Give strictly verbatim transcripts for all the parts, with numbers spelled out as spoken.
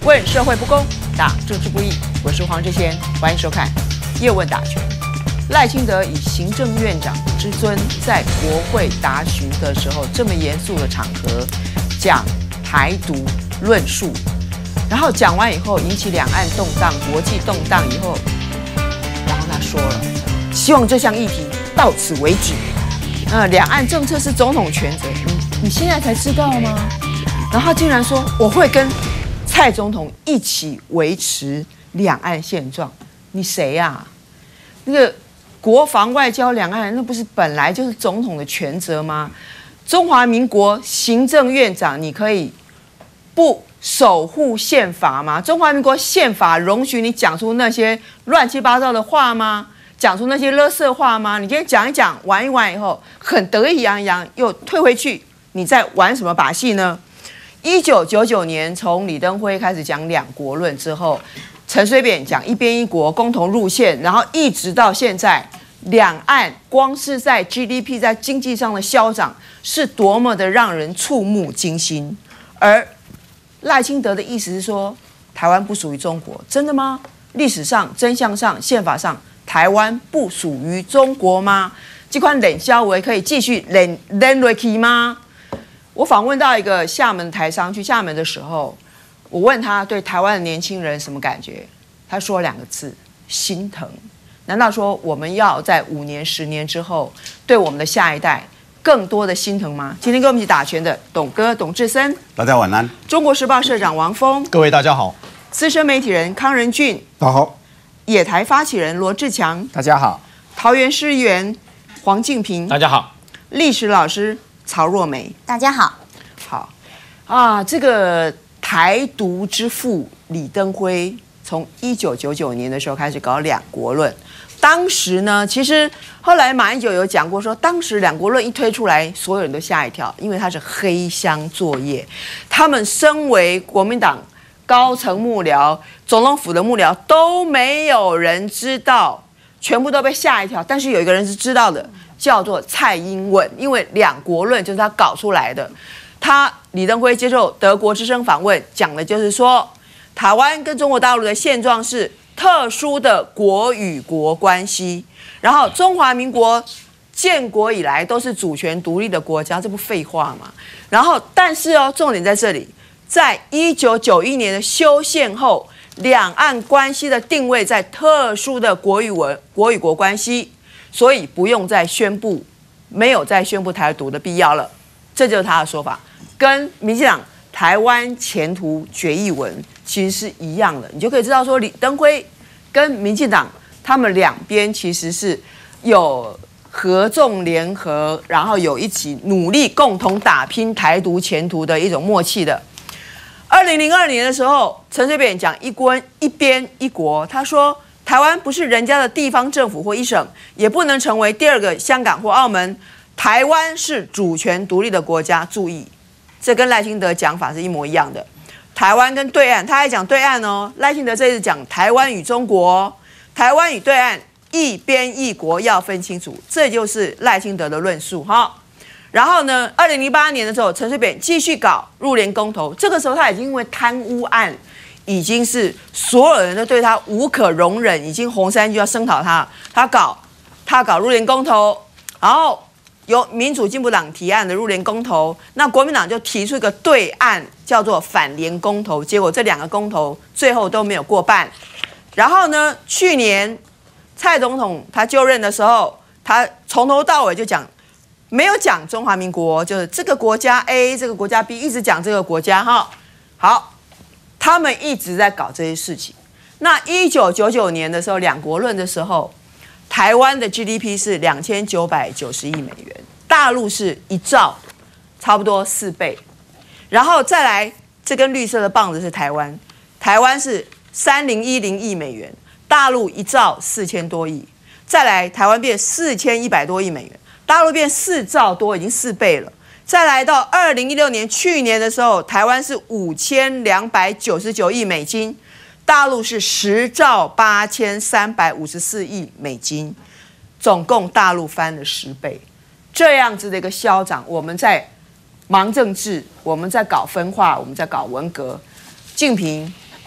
问社会不公，打政治不义。我是黄志贤，欢迎收看《叶问打拳》。赖清德以行政院长之尊，在国会答询的时候，这么严肃的场合讲台独论述，然后讲完以后引起两岸动荡、国际动荡以后，然后他说了，希望这项议题到此为止。呃，两岸政策是总统权责，你你现在才知道吗？然后他竟然说我会跟蔡总统一起维持两岸现状，你谁呀、啊？那个国防外交两岸，那不是本来就是总统的权责吗？中华民国行政院长，你可以不守护宪法吗？中华民国宪法容许你讲出那些乱七八糟的话吗？讲出那些垃圾话吗？你今天讲一讲，玩一玩以后，很得意洋洋，又退回去，你在玩什么把戏呢？一九九九年，从李登辉开始讲两国论之后，陈水扁讲一边一国共同路线，然后一直到现在，两岸光是在 G D P 在经济上的消长，是多么的让人触目惊心。而赖清德的意思是说，台湾不属于中国，真的吗？历史上、真相上、宪法上，台湾不属于中国吗？这款冷消维可以继续冷冷下去吗？我访问到一个厦门台商，去厦门的时候，我问他对台湾的年轻人什么感觉，他说两个字：心疼。难道说我们要在五年、十年之后，对我们的下一代更多的心疼吗？今天跟我们一起打拳的董哥董志森， 大家晚安。 中国时报社长王峰， 各位大家好。 资深媒体人康仁俊， 大家好。 野台发起人罗志强， 大家好。 桃园市议员黄敬平， 大家好。 历史老师曹若梅， 大家好。 好啊，这个台独之父李登辉，从一九九九年的时候开始搞两国论。当时呢，其实后来马英九有讲过说，当时两国论一推出来，所有人都吓一跳，因为它是黑箱作业。他们身为国民党高层幕僚、总统府的幕僚，都没有人知道，全部都被吓一跳。但是有一个人是知道的，叫做蔡英文，因为两国论就是他搞出来的。他李登辉接受德国之声访问，讲的就是说，台湾跟中国大陆的现状是特殊的国与国关系，然后中华民国建国以来都是主权独立的国家，这不废话吗？然后，但是哦，重点在这里，在一九九一年的修宪后，两岸关系的定位在特殊的国与文国与国关系，所以不用再宣布，没有再宣布台独的必要了。这就是他的说法，跟民进党台湾前途决议文其实是一样的。你就可以知道说，李登辉跟民进党他们两边其实是有合纵联合，然后有一起努力共同打拼台独前途的一种默契的。二零零二年的时候，陈水扁讲一国一边一国，他说台湾不是人家的地方政府或一省，也不能成为第二个香港或澳门。台湾是主权独立的国家，注意，这跟赖清德讲法是一模一样的。台湾跟对岸，他还讲对岸哦。赖清德这次讲台湾与中国，台湾与对岸一边一国要分清楚，这就是赖清德的论述哈。然后呢，二零零八年的时候，陈水扁继续搞入联公投，这个时候他已经因为贪污案，已经是所有人都对他无可容忍，已经红衫就要声讨他，他搞他搞入联公投，然后由民主进步党提案的入联公投，那国民党就提出一个对案，叫做反联公投，结果这两个公投最后都没有过半。然后呢，去年蔡总统他就任的时候，他从头到尾就讲，没有讲中华民国，就是这个国家 A， 这个国家 B， 一直讲这个国家哈。好，他们一直在搞这些事情。那一九九九年的时候，两国论的时候，台湾的 G D P 是两千九百九十亿美元，大陆是一兆，差不多四倍。然后再来，这根绿色的棒子是台湾，台湾是三零一零亿美元，大陆一兆四千多亿。再来，台湾变四千一百多亿美元，大陆变四兆多，已经四倍了。再来到二零一六年，去年的时候，台湾是五千两百九十九亿美金。大陆是十兆八千三百五十四亿美金，总共大陆翻了十倍，这样子的一个消长，我们在忙政治，我们在搞分化，我们在搞文革。敬平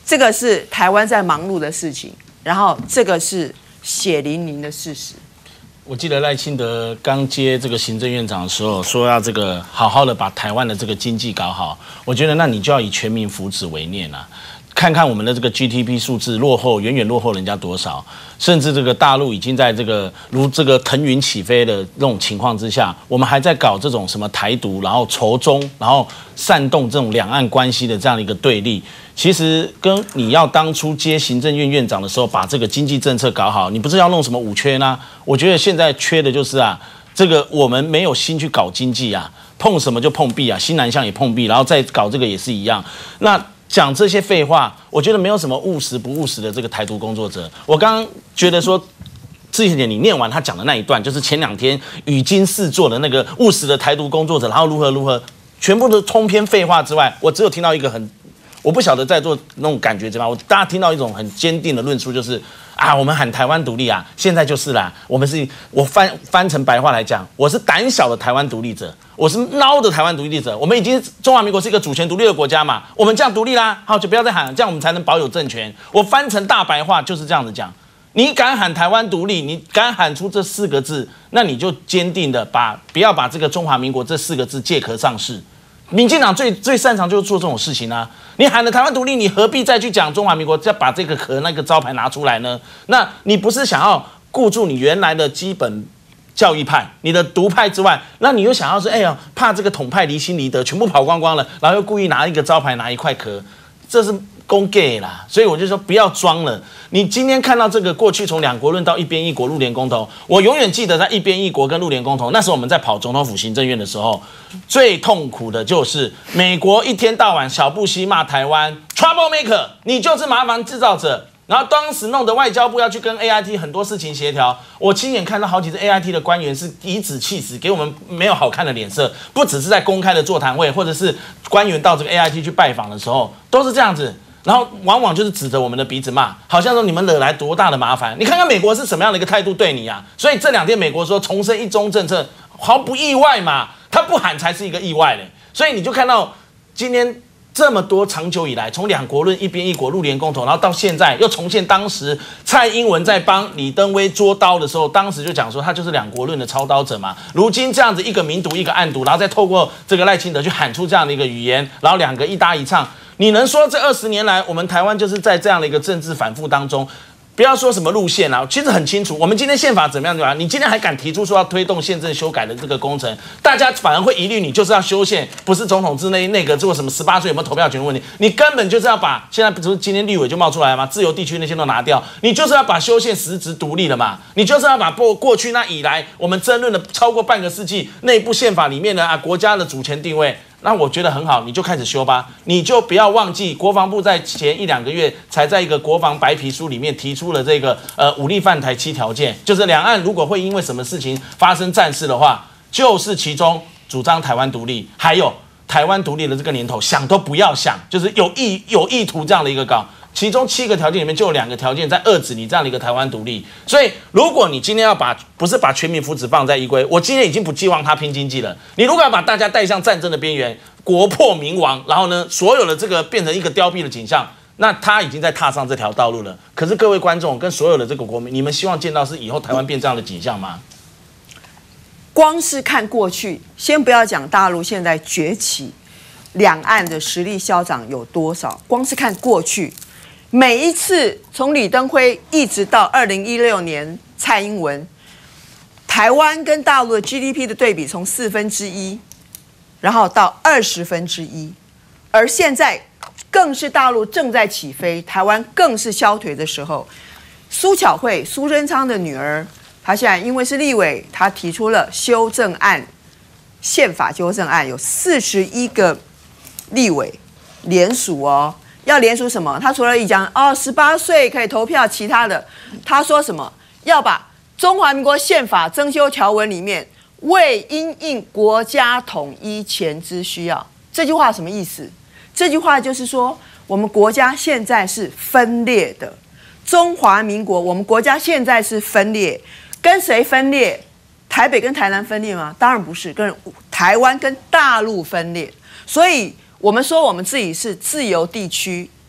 这个是台湾在忙碌的事情，然后这个是血淋淋的事实。 我记得赖清德刚接这个行政院长的时候，说要这个好好的把台湾的这个经济搞好。我觉得那你就要以全民福祉为念啊。看看我们的这个 G D P 数字落后，远远落后人家多少，甚至这个大陆已经在这个如这个腾云起飞的这种情况之下，我们还在搞这种什么台独，然后仇中，然后煽动这种两岸关系的这样的一个对立。其实跟你要当初接行政院院长的时候，把这个经济政策搞好，你不是要弄什么五缺呢？我觉得现在缺的就是啊，这个我们没有心去搞经济啊，碰什么就碰壁啊，新南向也碰壁，然后再搞这个也是一样。那讲这些废话，我觉得没有什么务实不务实的这个台独工作者。我刚刚觉得说，志贤姐你念完他讲的那一段，就是前两天语惊四座的那个务实的台独工作者，然后如何如何，全部都通篇废话之外，我只有听到一个很，我不晓得在座那种感觉怎么样，我大家听到一种很坚定的论述，就是啊，我们喊台湾独立啊，现在就是啦，我们是，我翻翻成白话来讲，我是胆小的台湾独立者。我是孬的台湾独立者，我们已经中华民国是一个主权独立的国家嘛，我们这样独立啦，好就不要再喊，这样我们才能保有政权。我翻成大白话就是这样子讲，你敢喊台湾独立，你敢喊出这四个字，那你就坚定的把不要把这个中华民国这四个字借壳上市。民进党最最擅长就是做这种事情啊！你喊了台湾独立，你何必再去讲中华民国，再把这个壳那个招牌拿出来呢？那你不是想要顾住你原来的基本教义派，你的独派之外，那你又想要说，哎呀，怕这个统派离心离德，全部跑光光了，然后又故意拿一个招牌，拿一块壳，这是公 gay 啦。所以我就说不要装了。你今天看到这个过去从两国论到一边一国陆联公投，我永远记得在一边一国跟陆联公投，那时候我们在跑总统府行政院的时候，最痛苦的就是美国一天到晚小布希骂台湾 trouble maker， 你就是麻烦制造者。然后当时弄得外交部要去跟 A I T 很多事情协调，我亲眼看到好几次 A I T 的官员是颐指气使，给我们没有好看的脸色。不只是在公开的座谈会，或者是官员到这个 A I T 去拜访的时候，都是这样子。然后往往就是指着我们的鼻子骂，好像说你们惹来多大的麻烦。你看看美国是什么样的一个态度对你啊？所以这两天美国说重申一中政策，毫不意外嘛，他不喊才是一个意外嘞。所以你就看到今天。这么多长久以来，从两国论、一边一国、陆联公投，然后到现在又重现当时蔡英文在帮李登辉捉刀的时候，当时就讲说他就是两国论的操刀者嘛。如今这样子一个明读一个暗读，然后再透过这个赖清德去喊出这样的一个语言，然后两个一搭一唱，你能说这二十年来我们台湾就是在这样的一个政治反复当中？不要说什么路线啊，其实很清楚，我们今天宪法怎么样对吧？你今天还敢提出说要推动宪政修改的这个工程，大家反而会疑虑你就是要修宪，不是总统制内内阁做什么十八岁有没有投票权的问题，你根本就是要把现在不是今天立委就冒出来吗？自由地区那些都拿掉，你就是要把修宪实质独立了嘛，你就是要把过过去那以来我们争论了超过半个世纪内部宪法里面的啊国家的主权定位。那我觉得很好，你就开始修吧，你就不要忘记，国防部在前一两个月才在一个国防白皮书里面提出了这个呃武力犯台七条件，就是两岸如果会因为什么事情发生战事的话，就是其中主张台湾独立，还有台湾独立的这个年头想都不要想，就是有意有意图这样的一个搞。其中七个条件里面就有两个条件在遏制你这样的一个台湾独立，所以如果你今天要把不是把全民福祉放在依归，我今天已经不寄望他拼经济了。你如果要把大家带向战争的边缘，国破民亡，然后呢，所有的这个变成一个凋敝的景象，那他已经在踏上这条道路了。可是各位观众跟所有的这个国民，你们希望见到是以后台湾变这样的景象吗？ 光是看过去，先不要讲大陆现在崛起，两岸的实力消长有多少，光是看过去。每一次从李登辉一直到二零一六年蔡英文，台湾跟大陆的 G D P 的对比从四分之一，然后到二十分之一，而现在更是大陆正在起飞，台湾更是消退的时候。苏巧慧，苏贞昌的女儿，她现在因为是立委，她提出了修正案，宪法修正案，有四十一个立委联署哦。要联署什么？他除了一讲哦，十八岁可以投票，其他的，他说什么？要把中华民国宪法增修条文里面为因应国家统一前之需要，这句话什么意思？这句话就是说，我们国家现在是分裂的，中华民国，我们国家现在是分裂，跟谁分裂？台北跟台南分裂吗？当然不是，跟台湾跟大陆分裂，所以。我们说我们自己是自由地区，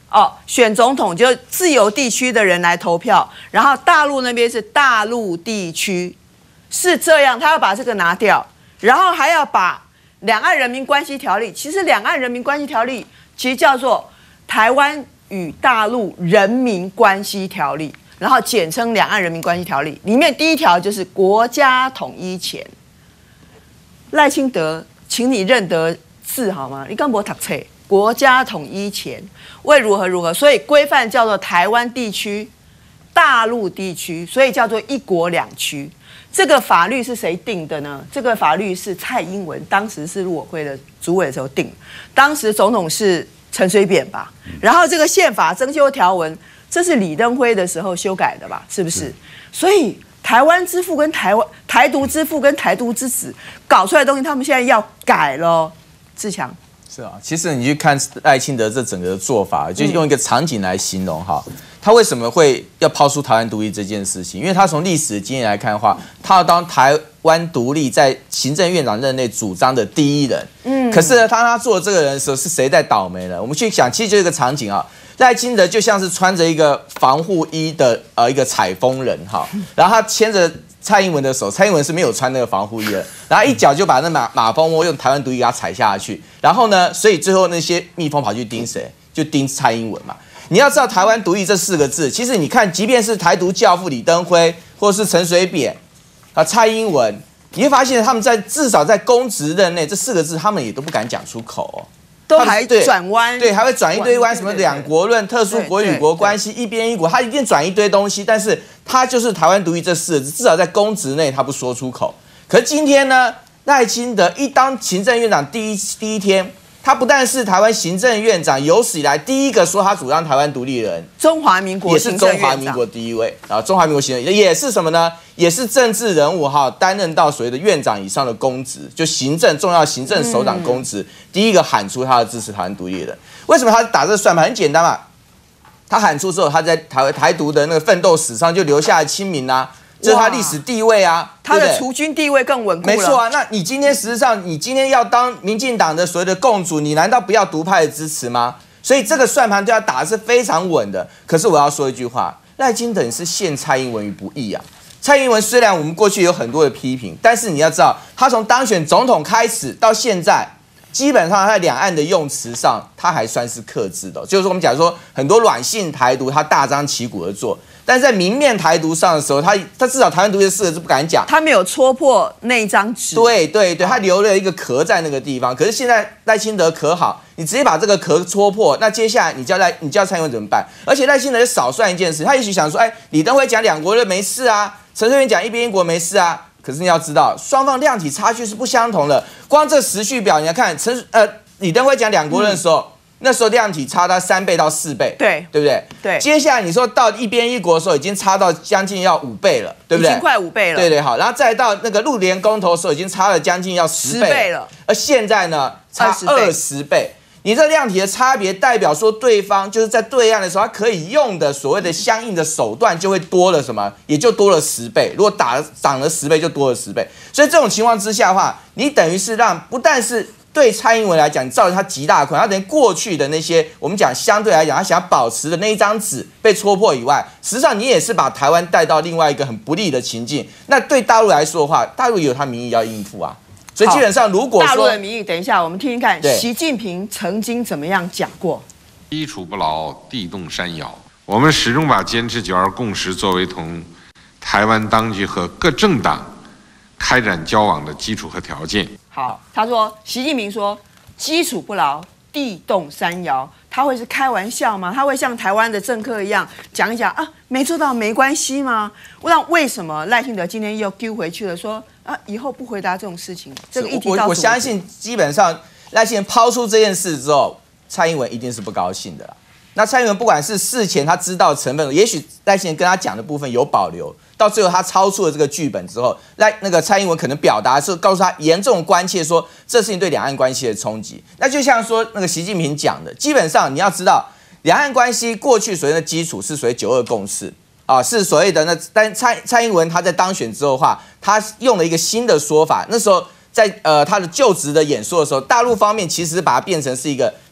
哦，选总统就自由地区的人来投票，然后大陆那边是大陆地区，是这样，他要把这个拿掉，然后还要把两岸人民关系条例，其实两岸人民关系条例其实叫做台湾与大陆人民关系条例，然后简称两岸人民关系条例，里面第一条就是国家统一前。赖清德，请你认得字好吗？你刚没读册。国家统一前为如何如何，所以规范叫做台湾地区、大陆地区，所以叫做一国两区。这个法律是谁定的呢？这个法律是蔡英文当时是陆委会的主委的时候定，当时总统是陈水扁吧。然后这个宪法增修条文，这是李登辉的时候修改的吧？是不是？所以台湾之父跟台湾台独之父跟台独之子搞出来的东西，他们现在要改了。志强。 是啊，其实你去看赖清德这整个的做法，就用一个场景来形容哈，他为什么会要抛出台湾独立这件事情？因为他从历史的经验来看的话，他要当台湾独立在行政院长任内主张的第一人。嗯，可是呢，当他做这个人的时候，是谁在倒霉呢？我们去想，其实就是一个场景啊，赖清德就像是穿着一个防护衣的呃一个采风人哈，然后他牵着蔡英文的手，蔡英文是没有穿那个防护衣的，然后一脚就把那马马蜂窝用台湾独立给他踩下去，然后呢，所以最后那些蜜蜂跑去叮谁？就叮蔡英文嘛。你要知道台湾独立这四个字，其实你看，即便是台独教父李登辉，或是陈水扁啊、蔡英文，你会发现他们在至少在公职任内这四个字，他们也都不敢讲出口哦。 都还转弯， 对，还会转一堆弯，什么两国论、特殊国与国关系、一边一国，他一定转一堆东西。但是他就是台湾独立这四个字，至少在公职内他不说出口。可是今天呢，赖清德一当行政院长第一第一天，他不但是台湾行政院长有史以来第一个说他主张台湾独立的人， 中华民国也是中华民国第一位，然后中华民国行政也是什么呢？也是政治人物哈，担任到所谓的院长以上的公职，就行政重要行政首长公职，嗯、第一个喊出他的支持台湾独立的人。为什么他打这个算盘？很简单嘛，他喊出之后，他在台台独的那个奋斗史上就留下了亲民啊，这是他历史地位啊， 他的储君地位更稳固了。 没错啊，那你今天实际上，你今天要当民进党的所谓的共主，你难道不要独派的支持吗？所以这个算盘对他打的是非常稳的。可是我要说一句话，赖清德是陷蔡英文于不义啊。蔡英文虽然我们过去有很多的批评，但是你要知道，他从当选总统开始到现在，基本上他在两岸的用词上，他还算是克制的。就是说，我们讲说很多软性台独，他大张旗鼓的做，但是在明面台独上的时候，他他至少台湾独立的四个字不敢讲， 他没有戳破那一张纸。 对对对，他留了一个壳在那个地方。可是现在赖清德壳好，你直接把这个壳戳破，那接下来你叫赖你叫蔡英文怎么办？而且赖清德也少算一件事，他也许想说，哎，李登辉讲两国论没事啊。陈水扁讲一边一国没事啊，可是你要知道，双方量体差距是不相同的。光这时序表，你来看，陈呃李登辉讲两国论的时候，嗯、那时候量体差到三倍到四倍， 对对不对？ 对。 接下来你说到一边一国的时候，已经差到将近要五倍了，对不对？ 已经快五倍了。 对对，好，然后再到那个陆联公投的时候，已经差了将近要十倍了。倍了而现在呢，差二十倍。你这量体的差别，代表说对方就是在对岸的时候，他可以用的所谓的相应的手段就会多了什么，也就多了十倍。如果打涨了十倍，就多了十倍。所以这种情况之下的话，你等于是让不但是对蔡英文来讲，你造成他极大的困难，他等于过去的那些我们讲相对来讲，他想要保持的那一张纸被戳破以外，实际上你也是把台湾带到另外一个很不利的情境。那对大陆来说的话，大陆有他民意要应付啊。所以基本上，如果说大陆的民意，等一下我们听听看，习近平曾经怎么样讲过？ 基础不牢，地动山摇。我们始终把坚持九二共识作为同台湾当局和各政党开展交往的基础和条件。 好，他说，习近平说，基础不牢，地动山摇。他会是开玩笑吗？他会像台湾的政客一样讲一讲啊，没做到没关系吗？那为什么赖清德今天又丢回去了说？啊，以后不回答这种事情，这个议题我我相信，基本上赖清德抛出这件事之后，蔡英文一定是不高兴的啦。那蔡英文不管是事前他知道成分，也许赖清德跟他讲的部分有保留，到最后他超出了这个剧本之后，赖那个蔡英文可能表达是告诉他严重关切说这事情对两岸关系的冲击。那就像说那个习近平讲的，基本上你要知道，两岸关系过去所谓的基础是所谓九二共识。啊，是所谓的那，但蔡蔡英文他在当选之后的话，他用了一个新的说法。那时候在呃他的就职的演说的时候，大陆方面其实把它变成是一个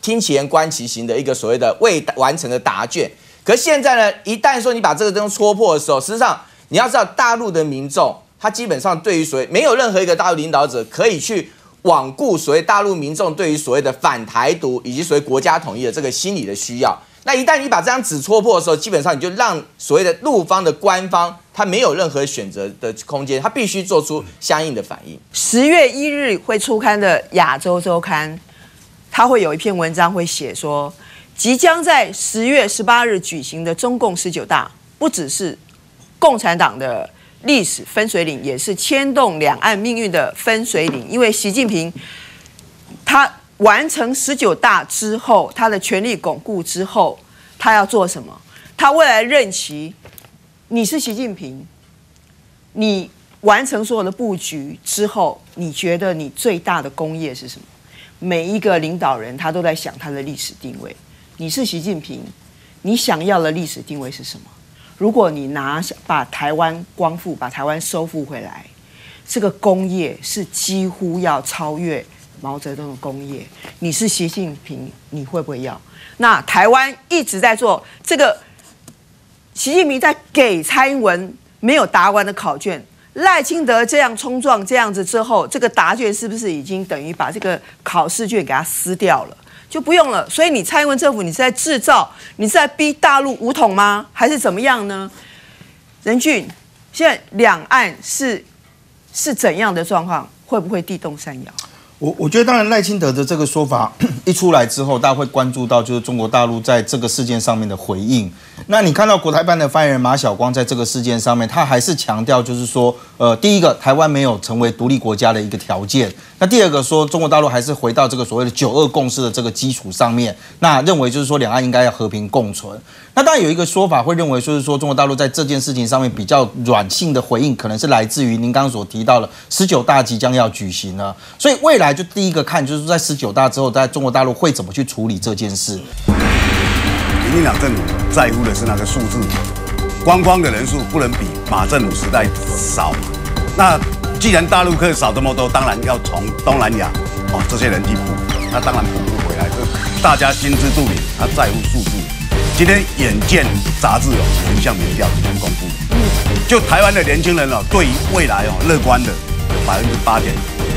听其言观其行的一个所谓的未完成的答卷。可现在呢，一旦说你把这个东西戳破的时候，事实上你要知道，大陆的民众他基本上对于所谓没有任何一个大陆领导者可以去罔顾所谓大陆民众对于所谓的反台独以及所谓国家统一的这个心理的需要。那一旦你把这张纸戳破的时候，基本上你就让所谓的陆方的官方他没有任何选择的空间，他必须做出相应的反应。 十月一日会出刊的《亚洲周刊》，它会有一篇文章会写说，即将在十月十八日举行的中共十九大，不只是共产党的历史分水岭，也是牵动两岸命运的分水岭。因为习近平他完成十九大之后，他的权力巩固之后，他要做什么？他未来任期，你是习近平，你完成所有的布局之后，你觉得你最大的功业是什么？每一个领导人他都在想他的历史定位。你是习近平，你想要的历史定位是什么？如果你拿把台湾光复，把台湾收复回来，这个功业是几乎要超越毛泽东的功业。你是习近平，你会不会要？那台湾一直在做这个，习近平在给蔡英文没有答完的考卷，赖清德这样冲撞这样子之后，这个答卷是不是已经等于把这个考试卷给它撕掉了？就不用了。所以你蔡英文政府，你是在制造，你是在逼大陆武统吗？还是怎么样呢？任俊，现在两岸是是怎样的状况？会不会地动山摇？ 我我觉得，当然赖清德的这个说法一出来之后，大家会关注到就是中国大陆在这个事件上面的回应。那你看到国台办的发言人马晓光在这个事件上面，他还是强调就是说，呃，第一个，台湾没有成为独立国家的一个条件。那第二个说，中国大陆还是回到这个所谓的九二共识的这个基础上面，那认为就是说两岸应该要和平共存。那当然有一个说法会认为，就是说中国大陆在这件事情上面比较软性的回应，可能是来自于您刚刚所提到的十九大即将要举行了，所以未来就第一个看就是在十九大之后，在中国大陆会怎么去处理这件事。 民进党政府在乎的是那个数字，观光的人数不能比马政府时代少。那既然大陆客少这么多，当然要从东南亚哦这些人去补，那当然补不回来，这大家心知肚明，他在乎数字。今天《远见》杂志哦有一项民调今天公布，就台湾的年轻人哦对于未来哦乐观的百分之八点。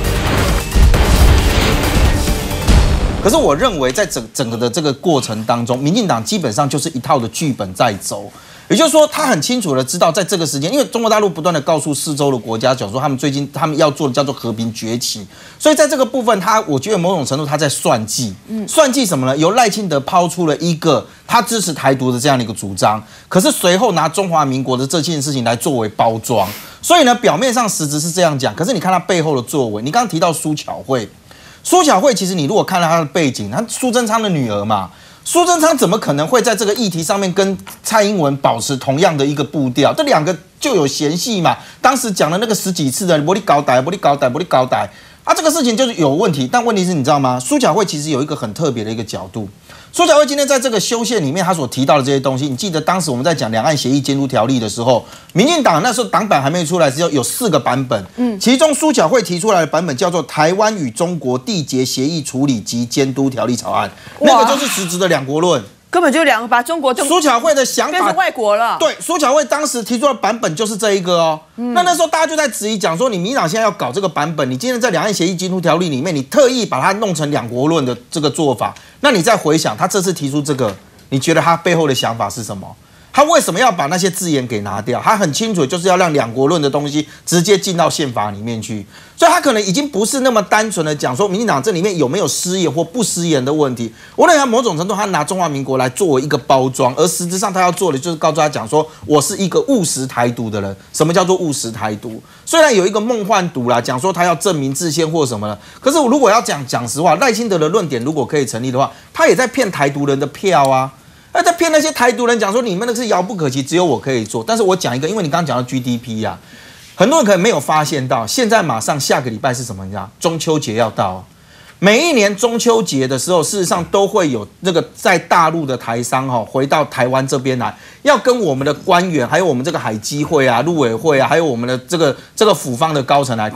可是我认为，在整整个的这个过程当中，民进党基本上就是一套的剧本在走。也就是说，他很清楚的知道，在这个时间，因为中国大陆不断的告诉四周的国家，讲说他们最近他们要做的叫做和平崛起，所以在这个部分，他我觉得某种程度他在算计，嗯，算计什么呢？由赖清德抛出了一个他支持台独的这样的一个主张，可是随后拿中华民国的这件事情来作为包装，所以呢，表面上实质是这样讲，可是你看他背后的作为，你刚刚提到苏巧慧。苏巧慧，其实你如果看到她的背景，她苏贞昌的女儿嘛，苏贞昌怎么可能会在这个议题上面跟蔡英文保持同样的一个步调？这两个就有嫌隙嘛。当时讲了那个十几次的，不你搞歹，不你搞歹，不你搞歹啊，这个事情就是有问题。但问题是，你知道吗？苏巧慧其实有一个很特别的一个角度。苏巧慧今天在这个修宪里面，他所提到的这些东西，你记得当时我们在讲两岸协议监督条例的时候，民进党那时候党版还没出来，只有有四个版本，嗯，其中苏巧慧提出来的版本叫做《台湾与中国缔结协议处理及监督条例草案》，那个就是实质的两国论。 根本就两个把中国苏巧慧的想法变成外国了。 对，苏巧慧当时提出的版本就是这一个哦。嗯、那那时候大家就在质疑，讲说你民进党现在要搞这个版本，你今天在两岸协议监督条例里面，你特意把它弄成两国论的这个做法，那你再回想他这次提出这个，你觉得他背后的想法是什么？他为什么要把那些字眼给拿掉？他很清楚，就是要让两国论的东西直接进到宪法里面去，所以他可能已经不是那么单纯的讲说民进党这里面有没有失言或不失言的问题。我认为某种程度他拿中华民国来作为一个包装，而实质上他要做的就是告诉他讲说，我是一个务实台独的人。什么叫做务实台独？虽然有一个梦幻独啦，讲说他要证明制宪或什么的，可是我如果要讲讲实话，赖清德的论点如果可以成立的话，他也在骗台独人的票啊。那在骗那些台独人讲说你们那是遥不可及，只有我可以做。但是我讲一个，因为你刚刚讲到 G D P 啊，很多人可能没有发现到，现在马上下个礼拜是什么？你知道，中秋节要到。每一年中秋节的时候，事实上都会有那个在大陆的台商哈、哦、回到台湾这边来，要跟我们的官员，还有我们这个海基会啊、陆委会啊，还有我们的这个这个府方的高层来会。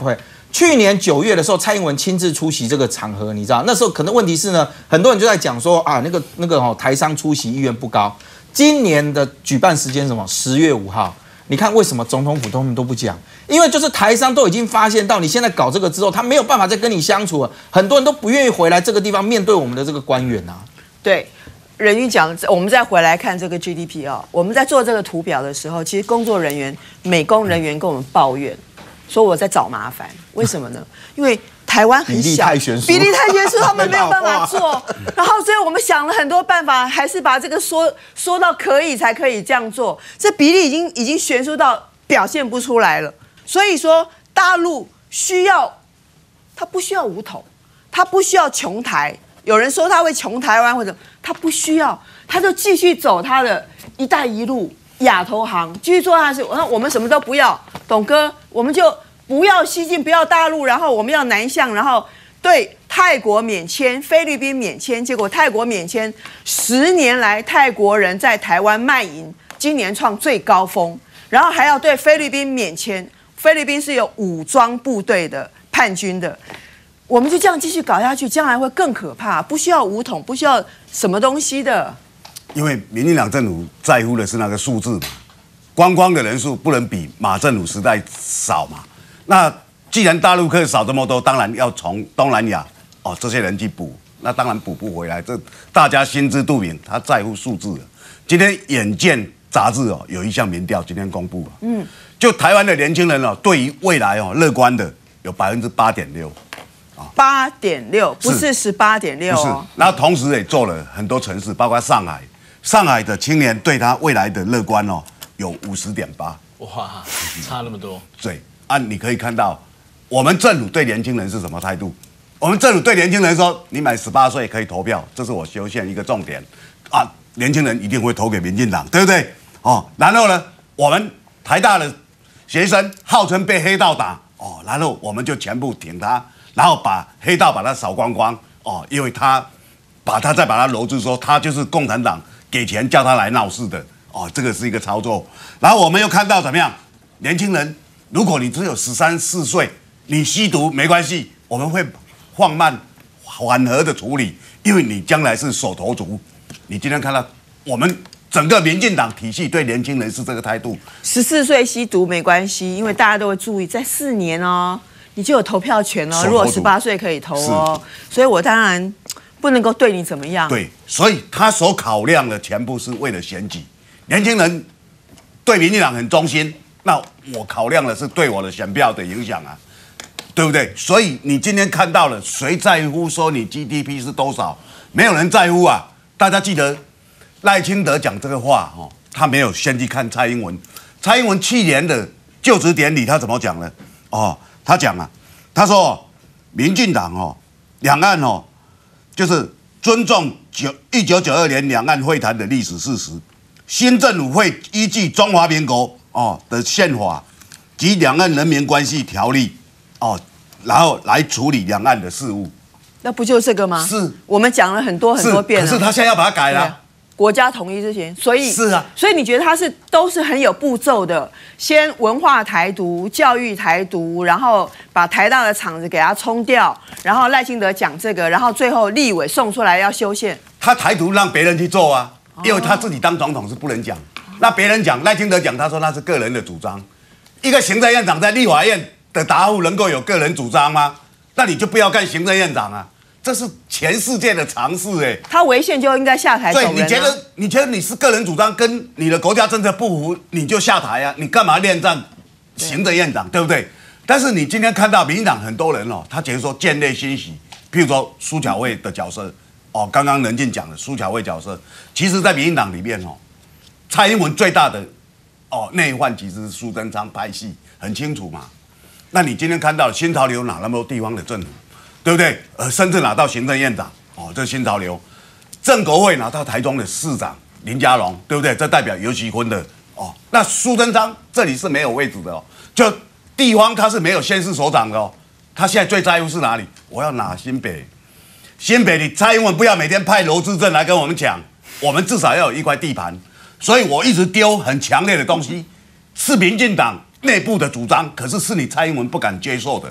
去年九月的时候，蔡英文亲自出席这个场合，你知道那时候可能问题是呢，很多人就在讲说啊，那个那个哦，台商出席意愿不高。今年的举办时间什么？十月五号。你看为什么总统府他们都不讲？因为就是台商都已经发现到，你现在搞这个之后，他没有办法再跟你相处了，很多人都不愿意回来这个地方面对我们的这个官员啊。 对，仁郁讲，我们再回来看这个 G D P 哦，我们在做这个图表的时候，其实工作人员、美工人员跟我们抱怨，说我在找麻烦，为什么呢？因为台湾很小， 比例太悬殊， 比例太悬殊，他们没有办法做。然后，所以我们想了很多办法，还是把这个说说到可以才可以这样做。这比例已经已经悬殊到表现不出来了。所以说，大陆需要，他不需要武统，他不需要穷台。有人说他会穷台湾或者他不需要，他就继续走他的“一带一路”亚投行，继续做他的事。那我们什么都不要，董哥，我们就。不要西进，不要大陆，然后我们要南向，然后对泰国免签、菲律宾免签，结果泰国免签十年来泰国人在台湾卖淫，今年创最高峰，然后还要对菲律宾免签，菲律宾是有武装部队的叛军的，我们就这样继续搞下去，将来会更可怕，不需要武统，不需要什么东西的。 因为民进党政府在乎的是那个数字嘛，观光的人数不能比马政府时代少嘛。那既然大陆客少这么多，当然要从东南亚哦这些人去补，那当然补不回来，这大家心知肚明。他在乎数字了。今天《远见》杂志哦有一项民调，今天公布了，嗯，就台湾的年轻人哦，对于未来哦乐观的有百分之八点六，啊， 八点六不是十八点六哦。 然后同时也做了很多城市，包括上海，上海的青年对他未来的乐观哦有五十点八， 哇，差那么多， 对。啊，你可以看到，我们政府对年轻人是什么态度？我们政府对年轻人说，你满十八岁可以投票，这是我修宪一个重点啊。年轻人一定会投给民进党，对不对？哦，然后呢，我们台大的学生号称被黑道打，哦，然后我们就全部挺他，然后把黑道把他扫光光，哦，因为他把他再把他揉住说他就是共产党给钱叫他来闹事的，哦，这个是一个操作。然后我们又看到怎么样，年轻人。如果你只有十三四岁，你吸毒没关系，我们会放慢、缓和的处理，因为你将来是手头足。你今天看到我们整个民进党体系对年轻人是这个态度。 十四岁吸毒没关系，因为大家都会注意，在四年哦，你就有投票权哦。如果十八岁可以投哦，所以我当然不能够对你怎么样。 对，所以他所考量的全部是为了选举。年轻人对民进党很忠心。那我考量的是对我的选票的影响啊，对不对？所以你今天看到了，谁在乎说你 G D P 是多少？没有人在乎啊！大家记得赖清德讲这个话哦，他没有先去看蔡英文。蔡英文去年的就职典礼他怎么讲呢？哦，他讲啊，他说民进党哦，两岸哦，就是尊重九一九九二年两岸会谈的历史事实，新政府会依据中华民国。哦的宪法及两岸人民关系条例，哦，然后来处理两岸的事务， 那不就这个吗？ 是， 我们讲了很多很多遍了。 可是他现在要把它改了。 国家统一之前，所以是啊， 所以你觉得他是都是很有步骤的，先文化台独、教育台独，然后把台大的厂子给他冲掉，然后赖清德讲这个，然后最后立委送出来要修宪。 他台独让别人去做啊，因为他自己当总统是不能讲。那别人讲赖清德讲，他说那是个人的主张。一个行政院长在立法院的答复能够有个人主张吗？那你就不要干行政院长啊，这是全世界的常识哎。 他违宪就应该下台走人啊。 对，你觉得你觉得你是个人主张跟你的国家政策不符，你就下台啊？你干嘛恋战行政院长，对不对？但是你今天看到民进党很多人哦，他觉得说见类欣喜，譬如说苏巧慧的角色哦，刚刚仁俊讲的苏巧慧角色，其实在民进党里面哦。蔡英文最大的哦内患其实是苏贞昌拍戏，很清楚嘛。那你今天看到新潮流哪那么多地方的政府，对不对？呃，甚至拿到行政院长哦，这新潮流；郑国会拿到台中的市长林佳龙，对不对？这代表游锡堃的哦。那苏贞昌这里是没有位置的哦，就地方他是没有县市首长的哦。他现在最在乎是哪里？我要拿新北，新北你蔡英文不要每天派罗志正来跟我们讲，我们至少要有一块地盘。所以我一直丢很强烈的东西，是民进党内部的主张，可是是你蔡英文不敢接受的，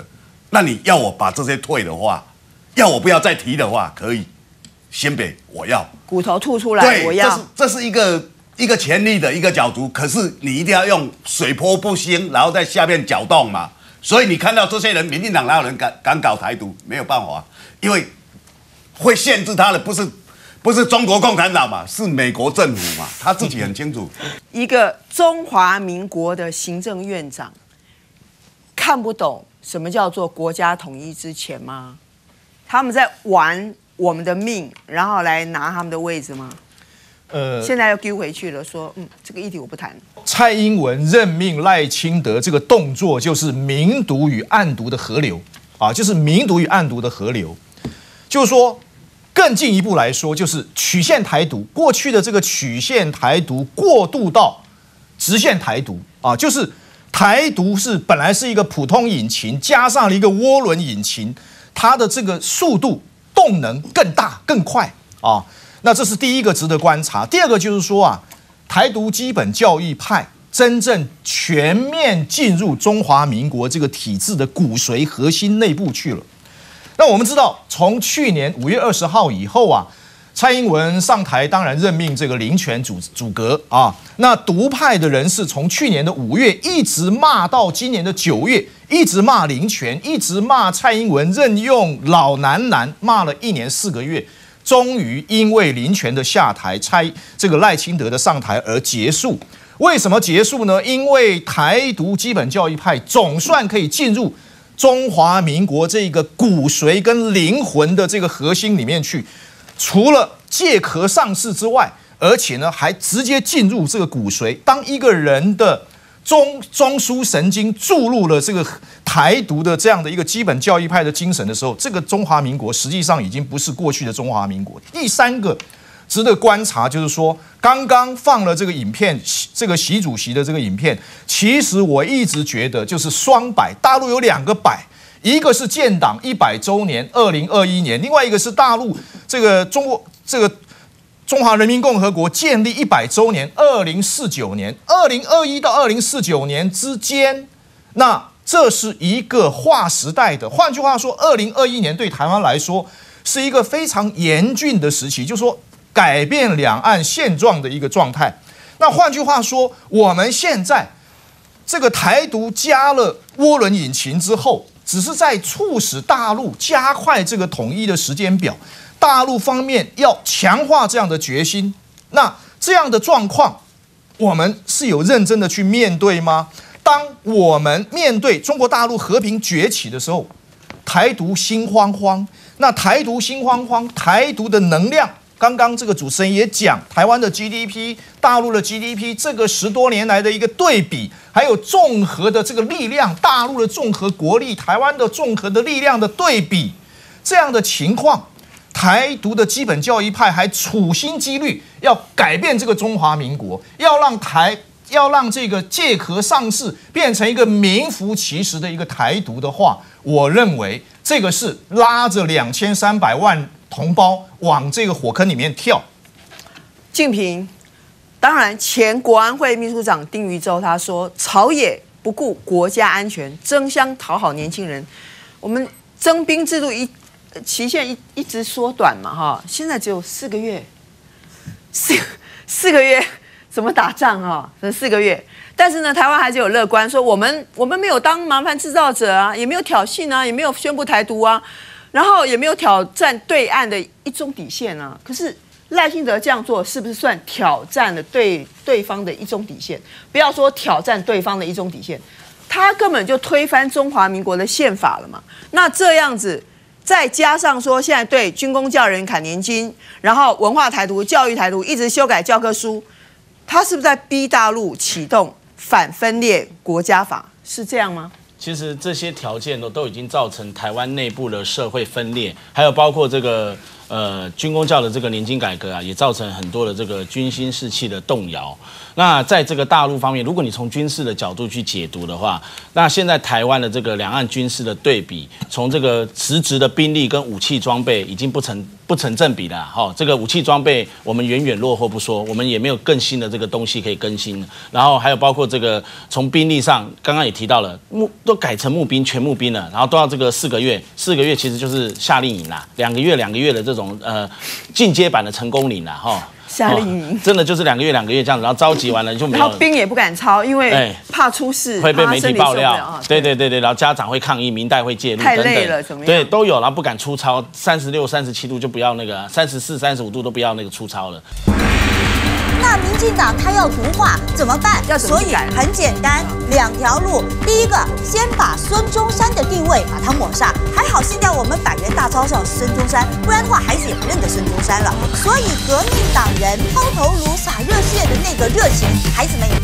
那你要我把这些退的话，要我不要再提的话，可以。新北我要骨头吐出来， 对， 我要。 这是这是一个一个权力的一个角逐，可是你一定要用水波不兴，然后在下面搅动嘛。所以你看到这些人，民进党哪有人敢敢搞台独？没有办法，因为会限制他的不是不是中国共产党嘛，是美国政府嘛，他自己很清楚。 一个中华民国的行政院长看不懂什么叫做国家统一之前吗？他们在玩我们的命，然后来拿他们的位置吗？呃，现在又丢回去了，说嗯，这个议题我不谈。 蔡英文任命赖清德这个动作，就是明毒与暗毒的河流啊，就是明毒与暗毒的河流。就是说，更进一步来说，就是曲线台独，过去的这个曲线台独过渡到直线台独啊，就是台独是本来是一个普通引擎，加上了一个涡轮引擎，它的这个速度、动能更大、更快啊。那这是第一个值得观察。第二个就是说啊，台独基本教义派真正全面进入中华民国这个体制的骨髓核心内部去了。那我们知道，从去年五月二十号以后啊，蔡英文上台，当然任命这个林权主主阁啊。那独派的人士从去年的五月一直骂到今年的九月，一直骂林权，一直骂蔡英文任用老男男，骂了一年四个月。终于因为林权的下台，蔡这个赖清德的上台而结束。为什么结束呢？因为台独基本教义派总算可以进入中华民国这个骨髓跟灵魂的这个核心里面去，除了借壳上市之外，而且呢还直接进入这个骨髓。当一个人的中中枢神经注入了这个台独的这样的一个基本教义派的精神的时候，这个中华民国实际上已经不是过去的中华民国。第三个值得观察就是说，刚刚放了这个影片，这个习主席的这个影片，其实我一直觉得就是双百，大陆有两个百，一个是建党一百周年，二零二一年，另外一个是大陆这个中国这个。中华人民共和国建立一百周年，二零四九年，二零二一到二零四九年之间，那这是一个划时代的。换句话说，二零二一年对台湾来说是一个非常严峻的时期，就是说改变两岸现状的一个状态。那换句话说，我们现在这个台独加了涡轮引擎之后，只是在促使大陆加快这个统一的时间表。大陆方面要强化这样的决心，那这样的状况，我们是有认真的去面对吗？当我们面对中国大陆和平崛起的时候，台独心慌慌。那台独心慌慌，台独的能量，刚刚这个主持人也讲，台湾的 G D P、大陆的 G D P 这个十多年来的一个对比，还有综合的这个力量，大陆的综合国力，台湾的综合的力量的对比，这样的情况。台独的基本教义派还处心积虑要改变这个中华民国，要让台要让这个借壳上市变成一个名副其实的一个台独的话，我认为这个是拉着两千三百万同胞往这个火坑里面跳。 敬平，当然前国安会秘书长丁于洲他说，朝野不顾国家安全，争相讨好年轻人，我们征兵制度一。期限一一直缩短嘛，哈，现在只有四个月，四四个月怎么打仗哈？这四个月，但是呢，台湾还是有乐观，说我们我们没有当麻烦制造者啊，也没有挑衅啊，也没有宣布台独啊，然后也没有挑战对岸的一中底线啊。可是赖清德这样做，是不是算挑战了对对方的一中底线？不要说挑战对方的一中底线，他根本就推翻中华民国的宪法了嘛。那这样子。再加上说，现在对军公教人砍年金，然后文化台独、教育台独，一直修改教科书，他是不是在逼大陆启动反分裂国家法？是这样吗？ 其实这些条件都都已经造成台湾内部的社会分裂，还有包括这个呃军公教的这个年金改革啊，也造成很多的这个军心士气的动摇。那在这个大陆方面，如果你从军事的角度去解读的话，那现在台湾的这个两岸军事的对比，从这个实质的兵力跟武器装备已经不成不不成正比的哈、哦。这个武器装备我们远远落后不说，我们也没有更新的这个东西可以更新。然后还有包括这个从兵力上，刚刚也提到了，募都改成募兵全募兵了，然后都要这个四个月，四个月其实就是夏令营啦，两个月两个月的这种呃进阶版的成功岭啦哈。哦夏令营、哦、 真的就是两个月两个月这样子，然后召集完了就没有， 然后兵也不敢操，因为怕出事， 会被媒体爆料。 啊、 对对对对，然后家长会抗议，民代会介入， 太累了，怎么样？ 对，都有，然后不敢出操，三十六、三十七度就不要那个，三十四、三十五度都不要那个出操了。 那民进党他要毒化怎么办？ 要怎么所以很简单，两条路。第一个，先把孙中山的定位把它抹上。还好现在我们百元大钞是孙中山，不然的话孩子也不认得孙中山了。所以革命党人抛头颅洒热血的那个热情，孩子们也。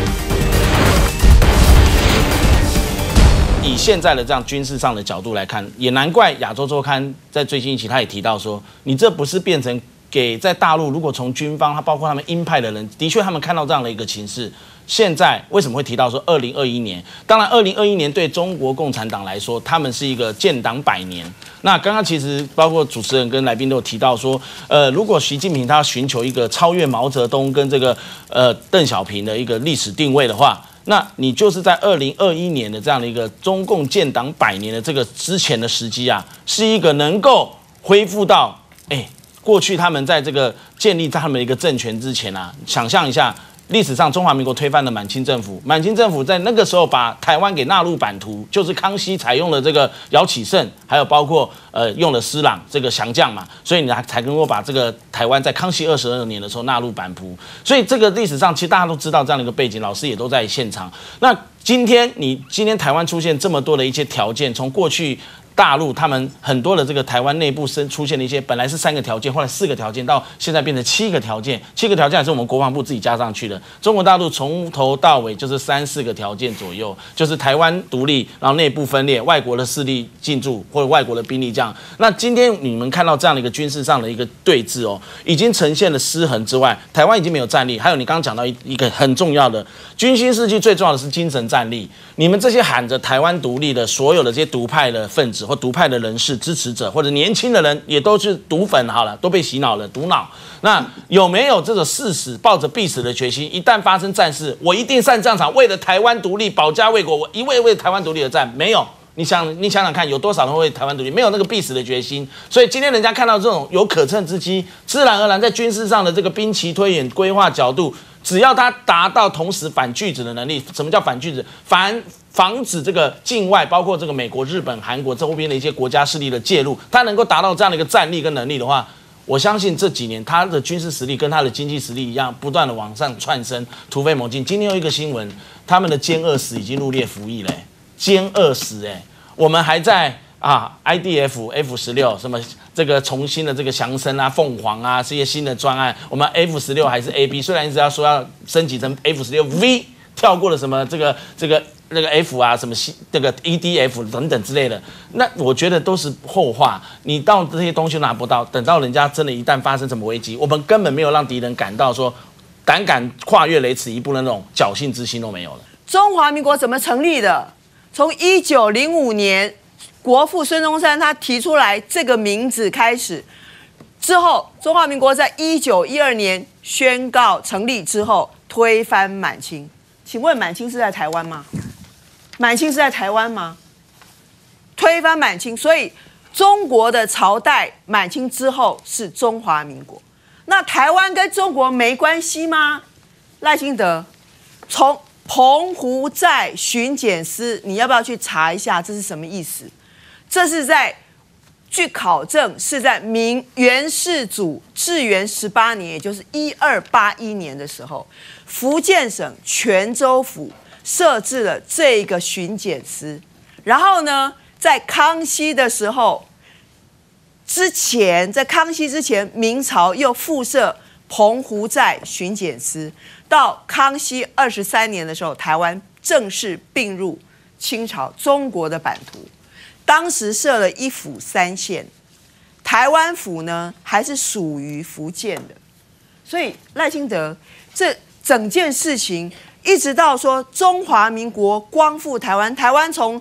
以现在的这样军事上的角度来看，也难怪亚洲周刊在最近一期他也提到说，你这不是变成。给在大陆，如果从军方，他包括他们鹰派的人，的确他们看到这样的一个情势。现在为什么会提到说二零二一年？当然，二零二一年对中国共产党来说，他们是一个建党百年。那刚刚其实包括主持人跟来宾都有提到说，呃，如果习近平他要寻求一个超越毛泽东跟这个呃邓小平的一个历史定位的话，那你就是在二零二一年的这样的一个中共建党百年的这个之前的时机啊，是一个能够恢复到哎。过去他们在这个建立在他们的一个政权之前啊，想象一下，历史上中华民国推翻了满清政府，满清政府在那个时候把台湾给纳入版图，就是康熙采用了这个姚启圣，还有包括呃用了施琅这个降将嘛，所以你才能够把这个台湾在康熙二十二年的时候纳入版图。所以这个历史上其实大家都知道这样的一个背景，老师也都在现场。那今天你今天台湾出现这么多的一些条件，从过去。大陆他们很多的这个台湾内部生出现了一些本来是三个条件，后来四个条件，到现在变成七个条件。七个条件还是我们国防部自己加上去的。中国大陆从头到尾就是三四个条件左右，就是台湾独立，然后内部分裂，外国的势力进驻或者外国的兵力这样。那今天你们看到这样的一个军事上的一个对峙哦，已经呈现了失衡之外，台湾已经没有战力。还有你刚刚讲到一一个很重要的军心士气，最重要的是精神战力。你们这些喊着台湾独立的所有的这些独派的分子。或独派的人士支持者，或者年轻的人，也都是毒粉好了，都被洗脑了，毒脑。那有没有这种誓死抱着必死的决心？一旦发生战事，我一定上战场，为了台湾独立，保家卫国，我一味为台湾独立而战。没有，你想，你想想看，有多少人会为台湾独立？没有那个必死的决心。所以今天人家看到这种有可乘之机，自然而然在军事上的这个兵棋推演规划角度，只要他达到同时反拒止的能力。什么叫反拒止？反防止这个境外，包括这个美国、日本、韩国周边的一些国家势力的介入，他能够达到这样的一个战力跟能力的话，我相信这几年他的军事实力跟他的经济实力一样，不断的往上窜升，突飞猛进。今天有一个新闻，他们的歼二十已经入列服役了，歼二十哎，我们还在啊 I D F F 十六什么这个重新的这个翔升啊、凤凰啊这些新的专案，我们 F 十六还是 A B， 虽然一直要说要升级成 F 十六 V， 跳过了什么这个这个。那个 F 啊，什么这个 E D F 等等之类的，那我觉得都是后话。你到这些东西拿不到，等到人家真的一旦发生什么危机，我们根本没有让敌人感到说胆敢跨越雷池一步的那种侥幸之心都没有了。 中华民国怎么成立的？从一九零五年国父孙中山他提出来这个名字开始，之后中华民国在一九一二年宣告成立之后，推翻满清。请问满清是在台湾吗？满清是在台湾吗？推翻满清，所以中国的朝代满清之后是中华民国。那台湾跟中国没关系吗？赖清德从澎湖寨巡检司，你要不要去查一下这是什么意思？这是在据考证是在明元世祖至元十八年，也就是一二八一年的时候，福建省泉州府设置了这个巡检司，然后呢，在康熙的时候，之前在康熙之前，明朝又复设澎湖寨巡检司，到康熙二十三年的时候，台湾正式并入清朝中国的版图。当时设了一府三县，台湾府呢还是属于福建的，所以赖清德这整件事情。一直到说中华民国光复台湾，台湾从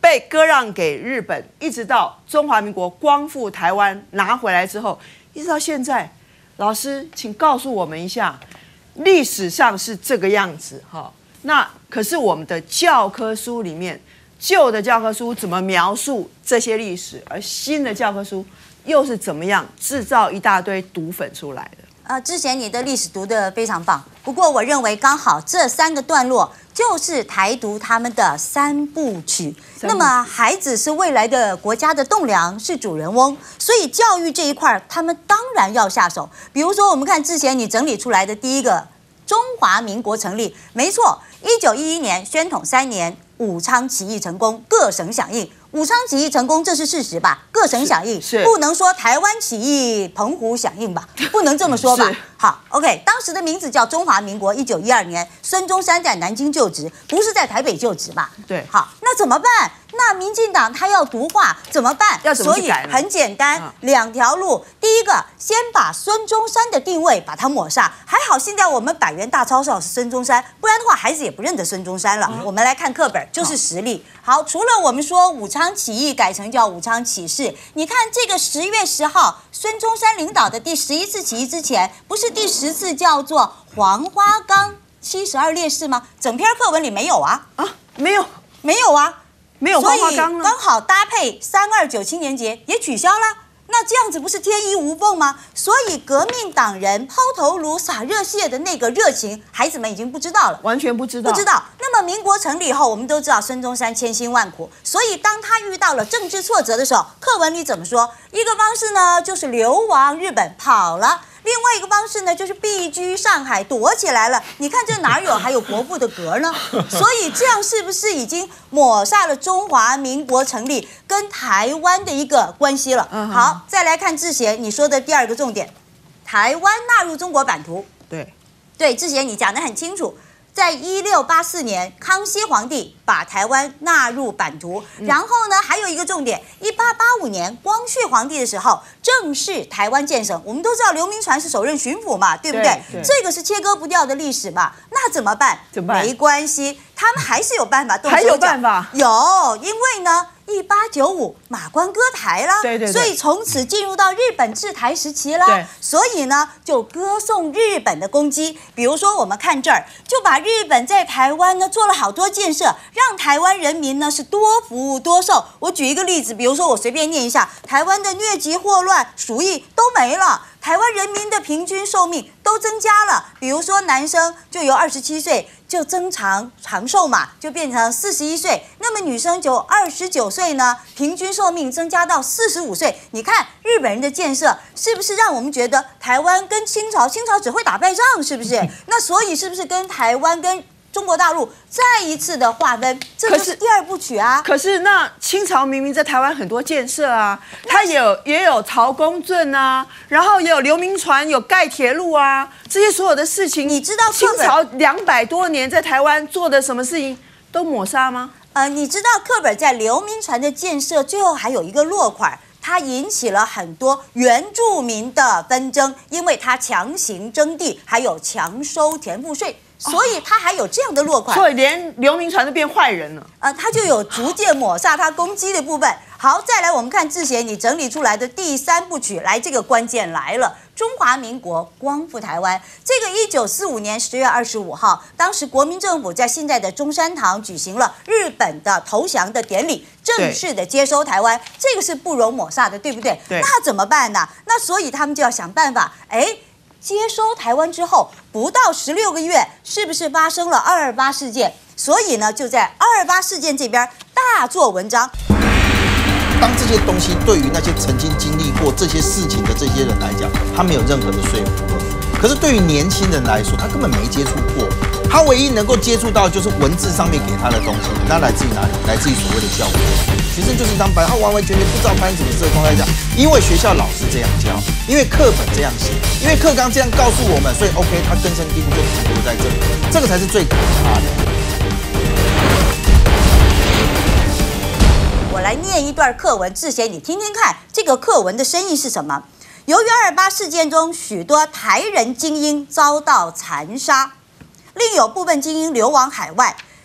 被割让给日本，一直到中华民国光复台湾拿回来之后，一直到现在，老师，请告诉我们一下，历史上是这个样子哈。那可是我们的教科书里面，旧的教科书怎么描述这些历史，而新的教科书又是怎么样制造一大堆毒粉出来的？ 呃，之前你的历史读得非常棒，不过我认为刚好这三个段落就是台独他们的三部曲。那么孩子是未来的国家的栋梁，是主人翁，所以教育这一块他们当然要下手。比如说，我们看之前你整理出来的第一个中华民国成立，没错，一九一一年宣统三年，武昌起义成功，各省响应。武昌起义成功，这是事实吧？各省响应， 是不能说台湾起义澎湖响应吧？不能这么说吧？好 ，OK， 当时的名字叫中华民国。一九一二年，孙中山在南京就职，不是在台北就职吧？ 对， 好，那怎么办？那民进党他要独化怎么办？ 要怎么去改呢？ 所以很简单， 嗯、 两条路。第一个，先把孙中山的定位把它抹煞。还好现在我们百元大钞票是孙中山，不然的话孩子也不认得孙中山了。嗯、我们来看课本，就是实例。好，除了我们说武昌起义改成叫武昌起事，你看这个十月十号，孙中山领导的第十一次起义之前，不是第十次叫做黄花岗七十二烈士吗？整篇课文里没有啊啊，没有， 没有啊。 没有黄花岗呢， 刚好搭配三二九青年节也取消了，那这样子不是天衣无缝吗？所以革命党人抛头颅洒热血的那个热情，孩子们已经不知道了， 完全不知道， 不知道。那么民国成立以后，我们都知道孙中山千辛万苦，所以当他遇到了政治挫折的时候，课文里怎么说？一个方式呢，就是流亡日本跑了。另外一个方式呢，就是避居上海，躲起来了。你看这哪有还有国父的格呢？所以这样是不是已经抹煞了中华民国成立跟台湾的一个关系了？嗯、好，再来看志贤你说的第二个重点，台湾纳入中国版图。 对， 对，志贤你讲得很清楚。在一六八四年，康熙皇帝把台湾纳入版图，然后呢，还有一个重点，一八八五年光绪皇帝的时候，正式台湾建省。我们都知道刘铭传是首任巡抚嘛，对不对？ 对对， 这个是切割不掉的历史嘛。那怎么办？ 怎么办？ 没关系，他们还是有办法动手脚。 还有办法？ 有，因为呢。一八九五，马关割台啦， 对对对， 所以从此进入到日本治台时期啦。 对， 所以呢，就歌颂日本的功绩。比如说，我们看这儿，就把日本在台湾呢做了好多建设，让台湾人民呢是多福多寿。我举一个例子，比如说我随便念一下，台湾的疟疾、霍乱、鼠疫都没了。台湾人民的平均寿命都增加了，比如说男生就由二十七岁就增长长寿嘛，就变成四十一岁。那么女生就二十九岁呢，平均寿命增加到四十五岁。你看日本人的建设是不是让我们觉得台湾跟清朝，清朝只会打败仗，是不是？那所以是不是跟台湾跟中国大陆再一次的划分，这就是第二部曲啊。 可是那清朝明明在台湾很多建设啊，它也有也有曹公圳啊，然后也有刘铭传有盖铁路啊，这些所有的事情， 你知道清朝两百多年在台湾做的什么事情都抹杀吗？ 呃，你知道课本在刘铭传的建设最后还有一个落款。它引起了很多原住民的纷争，因为它强行征地，还有强收田赋税，所以它还有这样的落款。 所以连刘铭传都变坏人了。 呃，他就有逐渐抹煞他攻击的部分。好，再来我们看志贤你整理出来的第三部曲，来这个关键来了。中华民国光复台湾，这个一九四五年十月二十五号，当时国民政府在现在的中山堂举行了日本的投降的典礼，正式的接收台湾，这个是不容抹煞的，对不对？ 对。 那怎么办呢？那所以他们就要想办法，哎，接收台湾之后不到十六个月，是不是发生了二二八事件？所以呢，就在二二八事件这边大做文章。 当这些东西对于那些曾经经历过这些事情的这些人来讲，他没有任何的说服力。可是对于年轻人来说，他根本没接触过，他唯一能够接触到就是文字上面给他的东西，那来自于哪里？来自于所谓的教育。学生就是一张白，他完完全全不知道发生什么事的状态下，因为学校老师这样教，因为课本这样写，因为课纲这样告诉我们，所以 OK， 他根深蒂固就停留在这里，这个才是最可怕的。 我来念一段课文，志贤你听听看，这个课文的深意是什么？由于二二八事件中许多台人精英遭到残杀，另有部分精英流亡海外，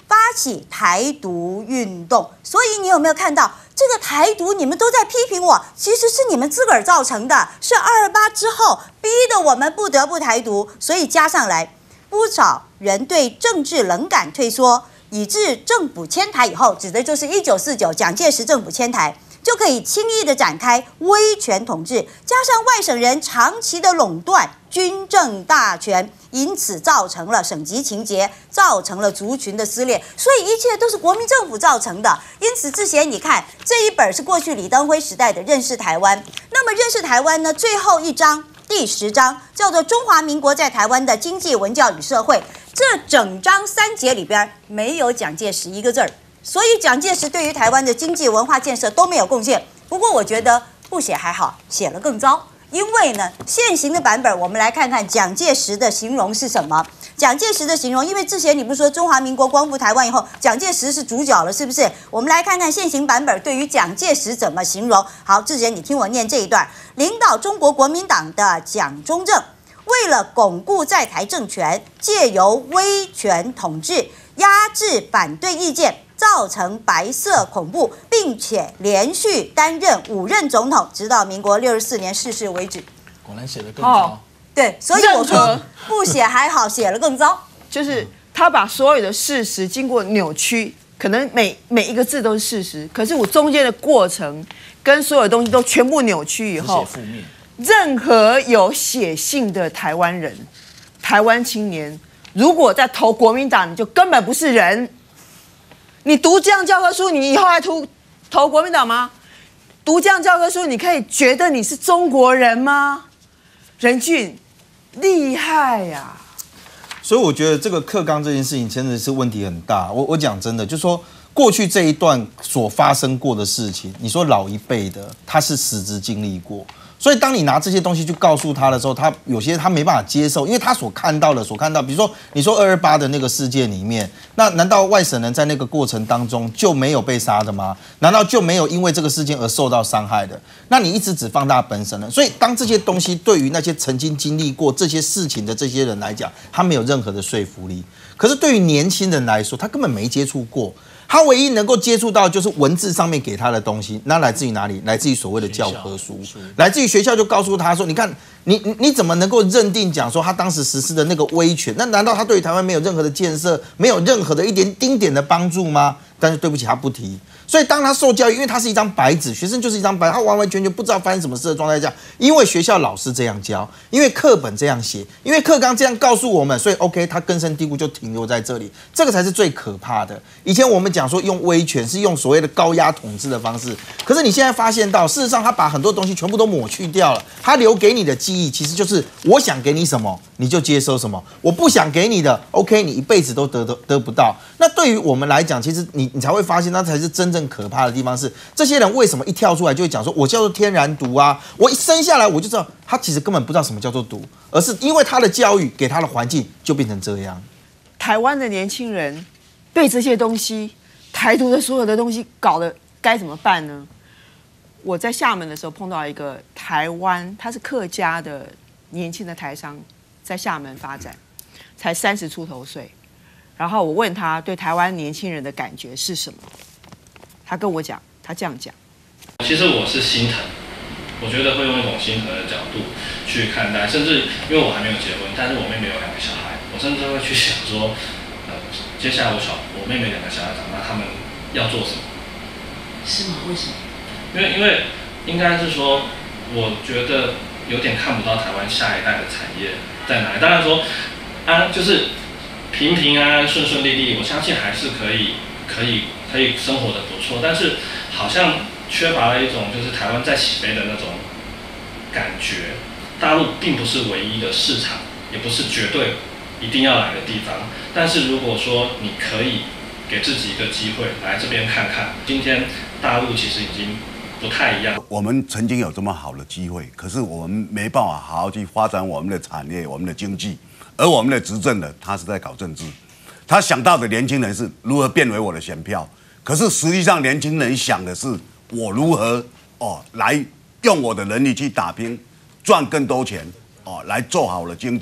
发起台独运动。所以你有没有看到这个台独？你们都在批评我，其实是你们自个儿造成的，是二二八之后逼得我们不得不台独。所以加上来，不少人对政治冷感退缩，以致政府迁台以后，指的就是一九四九蒋介石政府迁台，就可以轻易的展开威权统治，加上外省人长期的垄断军政大权，因此造成了省级情节，造成了族群的撕裂，所以一切都是国民政府造成的。因此之前你看这一本是过去李登辉时代的认识台湾，那么认识台湾呢，最后一章第十章叫做中华民国在台湾的经济文教与社会，这整章三节里边没有蒋介石一个字儿，所以蒋介石对于台湾的经济文化建设都没有贡献。不过我觉得不写还好，写了更糟。因为呢，现行的版本我们来看看蒋介石的形容是什么。蒋介石的形容，因为之前你不是说中华民国光复台湾以后，蒋介石是主角了，是不是？我们来看看现行版本对于蒋介石怎么形容。好，志贤，你听我念这一段：领导中国国民党的蒋中正，为了巩固在台政权，借由威权统治压制反对意见，造成白色恐怖，并且连续担任五任总统，直到民国六十四年逝世为止。 果然写得更糟。哦， 对，所以我说不写还好，写了更糟。 就是他把所有的事实经过扭曲，可能每每一个字都是事实，可是我中间的过程跟所有东西都全部扭曲以后， 负面。 任何有写信的台湾人、台湾青年，如果在投国民党，你就根本不是人。你读这样教科书，你以后还投投国民党吗？读这样教科书，你可以觉得你是中国人吗？任俊厉害呀！ 所以我觉得这个课纲这件事情真的是问题很大。我我讲真的，就是说过去这一段所发生过的事情，你说老一辈的他是实质经历过。所以，当你拿这些东西去告诉他的时候，他有些他没办法接受，因为他所看到的、所看到，比如说你说二二八的那个事件里面，那难道外省人在那个过程当中就没有被杀的吗？难道就没有因为这个事件而受到伤害的？那你一直只放大本省人，所以当这些东西对于那些曾经经历过这些事情的这些人来讲，他没有任何的说服力。可是对于年轻人来说，他根本没接触过。他唯一能够接触到就是文字上面给他的东西，那来自于哪里？来自于所谓的教科书，来自于学校就告诉他说：“你看，你你你怎么能够认定讲说他当时实施的那个威权？那难道他对于台湾没有任何的建设，没有任何的一点丁点的帮助吗？”但是对不起，他不提。所以当他受教育，因为他是一张白纸，学生就是一张白纸，他完完全全不知道发生什么事的状态下，因为学校老师这样教，因为课本这样写，因为课纲这样告诉我们，所以 OK， 他根深蒂固就停留在这里，这个才是最可怕的。以前我们讲说用威权是用所谓的高压统治的方式，可是你现在发现到，事实上他把很多东西全部都抹去掉了，他留给你的记忆其实就是我想给你什么你就接收什么，我不想给你的 OK， 你一辈子都得得得不到。那对于我们来讲，其实你你才会发现，那才是真正可怕的地方是，这些人为什么一跳出来就会讲说，我叫做天然毒啊！我一生下来我就知道，他其实根本不知道什么叫做毒，而是因为他的教育给他的环境就变成这样。 台湾的年轻人被这些东西、台独的所有的东西搞得该怎么办呢？我在厦门的时候碰到一个台湾，他是客家的年轻的台商，在厦门发展，才三十出头岁。然后我问他对台湾年轻人的感觉是什么，他跟我讲，他这样讲： 其实我是心疼，我觉得会用一种心疼的角度去看待，甚至因为我还没有结婚，但是我妹妹有两个小孩，我甚至会去想说，呃，接下来我小我妹妹两个小孩长大，他们要做什么？ 是吗？为什么？ 因为因为应该是说，我觉得有点看不到台湾下一代的产业在哪里。当然说，安、啊、就是平平安安、顺顺利利，我相信还是可以可以可以生活的不错。但是好像缺乏了一种就是台湾在起飞的那种感觉。大陆并不是唯一的市场，也不是绝对一定要来的地方。但是如果说你可以给自己一个机会来这边看看，今天大陆其实已经不太一样。 我们曾经有这么好的机会，可是我们没办法好好去发展我们的产业、我们的经济，而我们的执政的他是在搞政治，他想到的年轻人是如何变为我的选票，可是实际上年轻人想的是我如何哦来用我的能力去打拼，赚更多钱哦来做好了经济。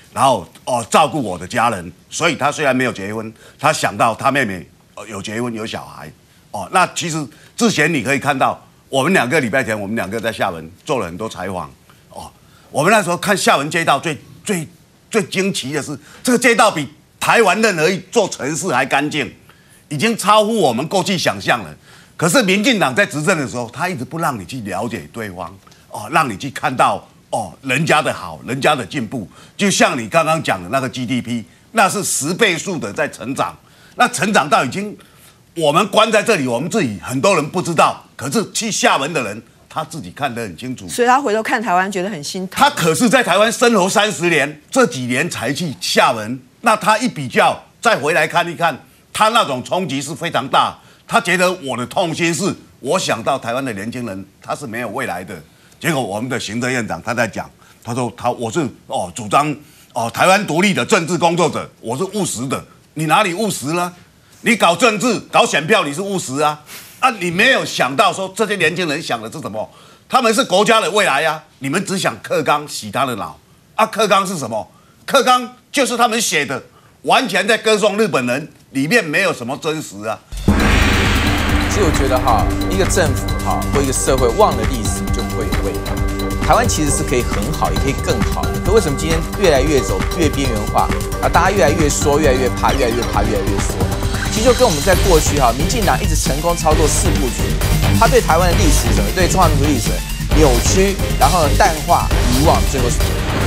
然后哦照顾我的家人，所以他虽然没有结婚，他想到他妹妹有结婚有小孩，哦，那其实之前你可以看到，我们两个礼拜前，我们两个在厦门做了很多采访，哦，我们那时候看厦门街道最最最惊奇的是，这个街道比台湾任何一座城市还干净，已经超乎我们过去想象了。可是民进党在执政的时候，他一直不让你去了解对方，哦，让你去看到哦人家的好，人家的进步。就像你刚刚讲的那个 G D P， 那是十倍数的在成长，那成长到已经我们关在这里，我们自己很多人不知道，可是去厦门的人他自己看得很清楚。 所以他回头看台湾，觉得很心疼。 他可是在台湾生活三十年，这几年才去厦门，那他一比较，再回来看一看，他那种冲击是非常大。他觉得我的痛心是，我想到台湾的年轻人他是没有未来的。结果我们的行政院长他在讲，他说他我是哦主张哦台湾独立的政治工作者，我是务实的。你哪里务实呢？你搞政治搞选票你是务实啊啊！你没有想到说这些年轻人想的是什么？他们是国家的未来呀、啊！你们只想课纲洗他的脑啊！课纲是什么？课纲就是他们写的，完全在歌颂日本人，里面没有什么真实啊。 其实我觉得哈，一个政府哈或一个社会忘了历史，就不会有未来。台湾其实是可以很好，也可以更好的。可为什么今天越来越走越边缘化啊？大家越来越说，越来越怕，越来越怕，越来越说。其实就跟我们在过去哈，民进党一直成功操作四部曲，他对台湾的历史什么，对中华民族历史扭曲，然后呢淡化、遗忘，最后是。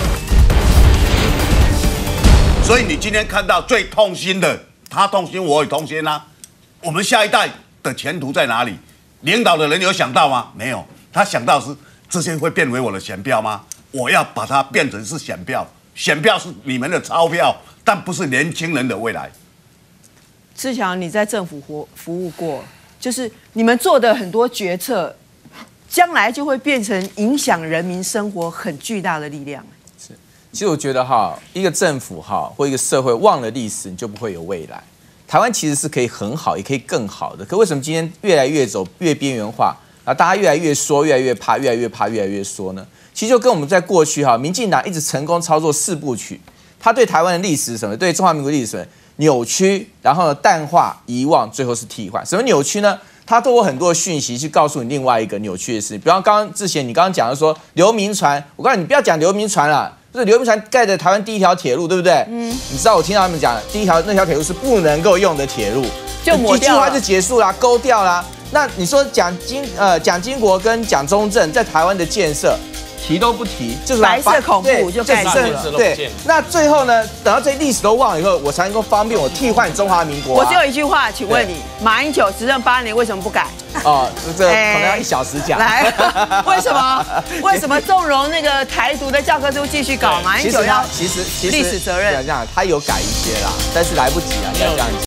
所以你今天看到最痛心的，他痛心，我也痛心啊。我们下一代的前途在哪里？领导的人有想到吗？没有，他想到是这些会变为我的选票吗？我要把它变成是选票，选票是你们的钞票，但不是年轻人的未来。 志强，你在政府服服务过，就是你们做的很多决策，将来就会变成影响人民生活很巨大的力量。 是，其实我觉得哈，一个政府哈或一个社会忘了历史，你就不会有未来。台湾其实是可以很好，也可以更好的。可为什么今天越来越走越边缘化啊？大家越来越说，越来越怕，越来越怕，越来越说呢？其实就跟我们在过去哈，民进党一直成功操作四部曲，他对台湾的历史什么，对中华民国历史什么扭曲，然后呢淡化、遗忘，最后是替换。什么扭曲呢？他透过很多的讯息去告诉你另外一个扭曲的事。比方刚刚之前你刚刚讲的说刘铭传，我告诉你，你不要讲刘铭传了。就是刘铭传盖的台湾第一条铁路，对不对？嗯，你知道我听到他们讲，第一条那条铁路是不能够用的铁路， 就抹掉了， 一句话就结束啦，勾掉啦。那你说蒋经呃蒋经国跟蒋中正在台湾的建设提都不提，就是白色恐怖就盖住了。 对，那最后呢，等到这些历史都忘了以后，我才能够方便我替换中华民国、啊。 我只有一句话，请问你，马英九执政八年为什么不改？ 哦，这可能要一小时讲。 来，为什么？为什么纵容那个台独的教科书继续搞？马英九要其实其实历史责任。 这样，他有改一些啦，但是来不及啊，要这样讲。